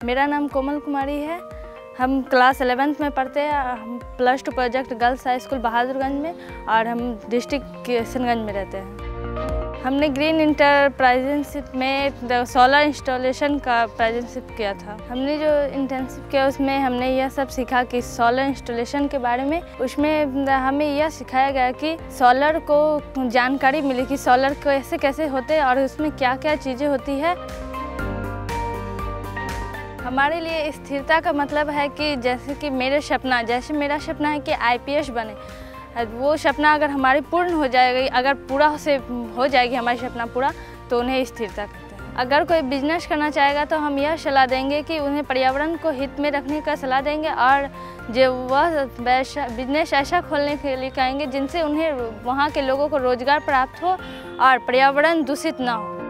मेरा नाम कोमल कुमारी है। हम क्लास 11th में पढ़ते हैं। हम +2 project girls high school Bahadurganj में और हम डिस्ट्रिक्ट किशनगंज में रहते हैं। हमने ग्रीन इंटरप्राइजेंशिप में सोलर इंस्टॉलेशन का प्राइजेंशिप किया था। हमने जो इंटर्नशिप किया उसमें हमने यह सब सीखा कि सोलर इंस्टॉलेशन के बारे में। उसमें हमें यह सिखाया गया कि सोलर को जानकारी मिली कि सोलर कैसे कैसे होते हैं और उसमें क्या क्या चीज़ें होती है। हमारे लिए स्थिरता का मतलब है कि जैसे मेरा सपना है कि IPS बने। वो सपना अगर हमारी पूर्ण हो जाएगी, अगर पूरा से हो जाएगी हमारी सपना पूरा, तो उन्हें स्थिरता कहते हैं। अगर कोई बिजनेस करना चाहेगा तो हम यह सलाह देंगे कि उन्हें पर्यावरण को हित में रखने का सलाह देंगे और जो वह बिजनेस ऐसा खोलने के लिए कहेंगे जिनसे उन्हें वहाँ के लोगों को रोजगार प्राप्त हो और पर्यावरण दूषित ना हो।